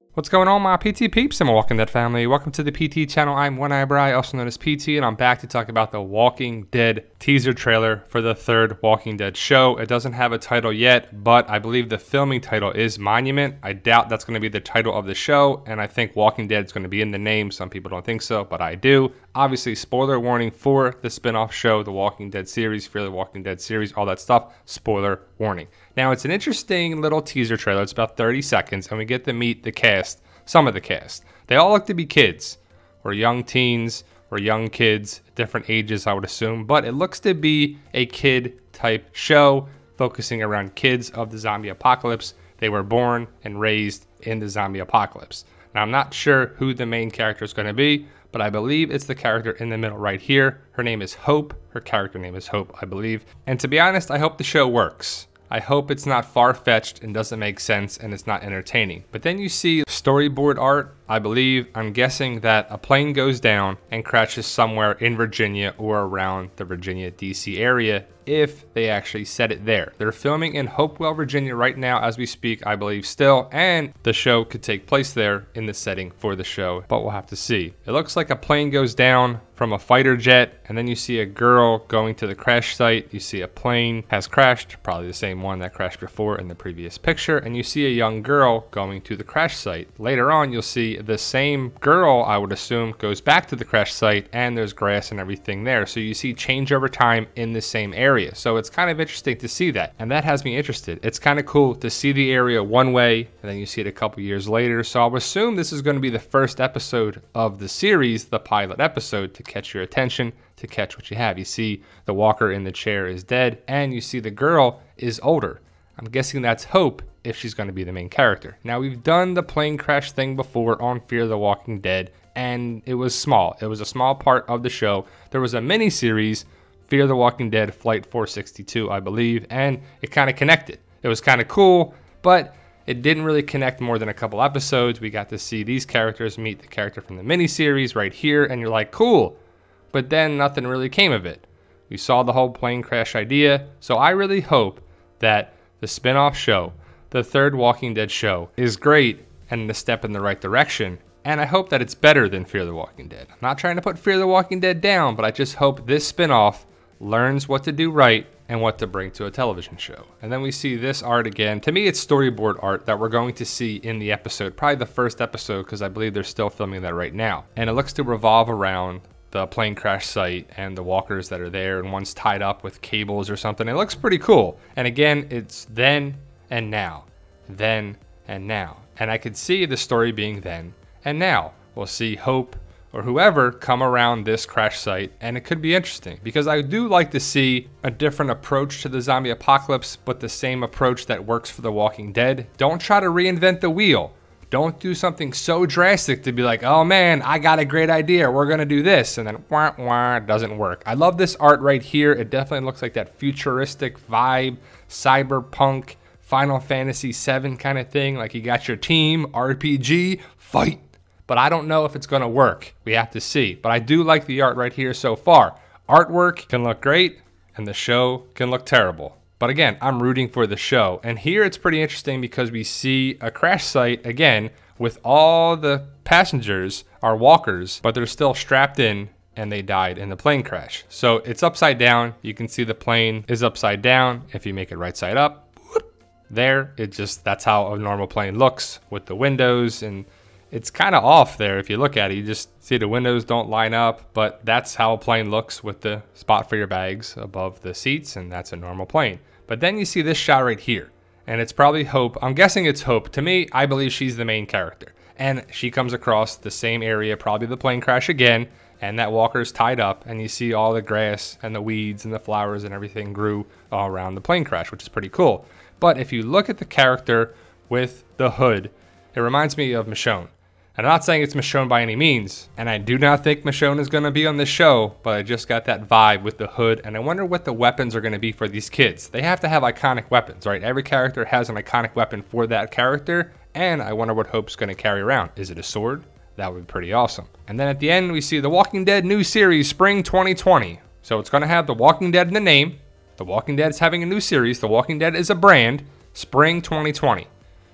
What's going on, my PT peeps and Walking Dead family? Welcome to the PT channel. I'm One Eye Bri, also known as PT, and I'm back to talk about the Walking Dead teaser trailer for the third Walking Dead show. It doesn't have a title yet, but I believe the filming title is Monument. I doubt that's going to be the title of the show, and I think Walking Dead is going to be in the name. Some people don't think so, but I do. Obviously, spoiler warning for the spin-off show, the Walking Dead series, Fear the Walking Dead series, all that stuff. Spoiler warning. Now, it's an interesting little teaser trailer. It's about 30 seconds, and we get to meet the cast, some of the cast. They all look to be kids, or young teens, or young kids, different ages, I would assume. But it looks to be a kid-type show, focusing around kids of the zombie apocalypse. They were born and raised in the zombie apocalypse. Now, I'm not sure who the main character is going to be, but I believe it's the character in the middle right here. Her name is Hope. Her character name is Hope, I believe. And to be honest, I hope the show works. I hope it's not far-fetched and doesn't make sense and it's not entertaining. But then you see storyboard art, I'm guessing that a plane goes down and crashes somewhere in Virginia or around the Virginia, DC area, if they actually set it there. They're filming in Hopewell, Virginia right now as we speak, I believe still, and the show could take place there in the setting for the show, but we'll have to see. It looks like a plane goes down from a fighter jet, and then you see a girl going to the crash site. You see a plane has crashed, probably the same one that crashed before in the previous picture, and you see a young girl going to the crash site. Later on, you'll see the same girl, I would assume, goes back to the crash site, and there's grass and everything there. So you see change over time in the same area. So it's kind of interesting to see that, and that has me interested. It's kind of cool to see the area one way, and then you see it a couple years later. So I'll assume this is going to be the first episode of the series, the pilot episode, to catch your attention, to catch what you have. You see the walker in the chair is dead, and you see the girl is older. I'm guessing that's Hope, if she's going to be the main character. Now, we've done the plane crash thing before on Fear the Walking Dead, and it was small. It was a small part of the show. There was a mini series, Fear the Walking Dead Flight 462, I believe, and it kind of connected. It was kind of cool, but it didn't really connect more than a couple episodes. We got to see these characters meet the character from the mini series right here, and you're like, cool. But then nothing really came of it. We saw the whole plane crash idea, so I really hope that the spin-off show, the third Walking Dead show, is great and a step in the right direction. And I hope that it's better than Fear the Walking Dead. I'm not trying to put Fear the Walking Dead down, but I just hope this spin-off learns what to do right and what to bring to a television show. And then we see this art again. To me, it's storyboard art that we're going to see in the episode, probably the first episode, because I believe they're still filming that right now. And it looks to revolve around the plane crash site and the walkers that are there, and one's tied up with cables or something. It looks pretty cool. And again, it's then and now, then and now. And I could see the story being then and now. We'll see Hope or whoever come around this crash site, and it could be interesting because I do like to see a different approach to the zombie apocalypse, but the same approach that works for The Walking Dead. Don't try to reinvent the wheel. Don't do something so drastic to be like, oh man, I got a great idea, we're gonna do this, and then wah, wah, it doesn't work. I love this art right here. It definitely looks like that futuristic vibe, cyberpunk, Final Fantasy VII kind of thing. Like you got your team, RPG, fight. But I don't know if it's gonna work. We have to see. But I do like the art right here so far. Artwork can look great, and the show can look terrible. But again, I'm rooting for the show. And here it's pretty interesting because we see a crash site again with all the passengers are walkers, but they're still strapped in and they died in the plane crash. So it's upside down. You can see the plane is upside down. If you make it right side up, whoop, there, that's how a normal plane looks with the windows, and it's kind of off there. If you look at it, you just see the windows don't line up, but that's how a plane looks with the spot for your bags above the seats, and that's a normal plane. But then you see this shot right here, and it's probably Hope. I'm guessing it's Hope. To me, I believe she's the main character. And she comes across the same area, probably the plane crash again, and that walker's tied up, and you see all the grass and the weeds and the flowers and everything grew all around the plane crash, which is pretty cool. But if you look at the character with the hood, it reminds me of Michonne. And I'm not saying it's Michonne by any means, and I do not think Michonne is going to be on this show, but I just got that vibe with the hood, and I wonder what the weapons are going to be for these kids. They have to have iconic weapons, right? Every character has an iconic weapon for that character, and I wonder what Hope's going to carry around. Is it a sword? That would be pretty awesome. And then at the end, we see The Walking Dead new series, Spring 2020. So it's going to have The Walking Dead in the name. The Walking Dead is having a new series. The Walking Dead is a brand. Spring 2020.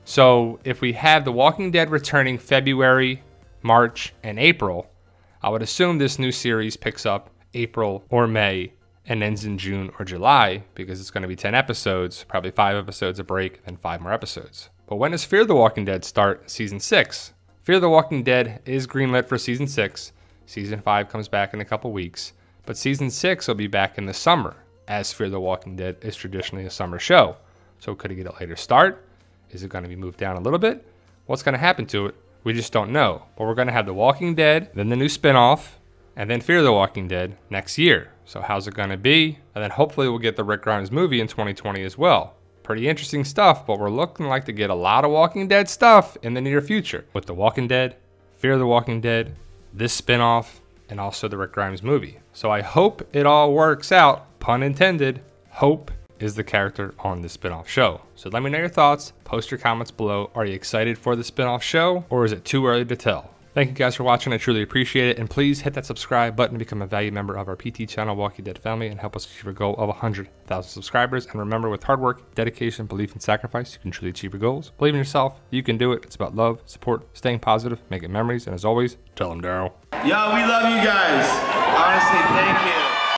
So if we have The Walking Dead returning February, March, and April, I would assume this new series picks up April or May and ends in June or July, because it's going to be 10 episodes, probably 5 episodes a break, and 5 more episodes. But when does Fear the Walking Dead start? Season 6. Fear the Walking Dead is greenlit for Season 6. Season 5 comes back in a couple weeks. But Season 6 will be back in the summer, as Fear the Walking Dead is traditionally a summer show. So could it get a later start? Is it going to be moved down a little bit? What's going to happen to it? We just don't know. But we're going to have The Walking Dead, then the new spinoff, and then Fear the Walking Dead next year. So how's it going to be? And then hopefully we'll get the Rick Grimes movie in 2020 as well. Pretty interesting stuff, but we're looking like to get a lot of Walking Dead stuff in the near future. With The Walking Dead, Fear the Walking Dead, this spinoff, and also the Rick Grimes movie. So I hope it all works out, pun intended. Hope is the character on the spinoff show. So let me know your thoughts, post your comments below. Are you excited for the spinoff show, or is it too early to tell? Thank you guys for watching, I truly appreciate it, and please hit that subscribe button to become a valued member of our PT channel, Walking Dead family, and help us achieve our goal of 100,000 subscribers. And remember, with hard work, dedication, belief, and sacrifice, you can truly achieve your goals. Believe in yourself, you can do it. It's about love, support, staying positive, making memories, and as always, tell them Daryl. Yo, we love you guys. Honestly, thank you.